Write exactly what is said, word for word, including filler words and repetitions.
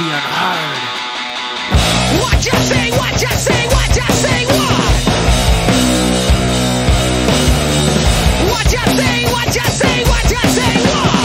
heavy and hard. What you say, what you say, what you say, what? What you say, what you say, what you say, what?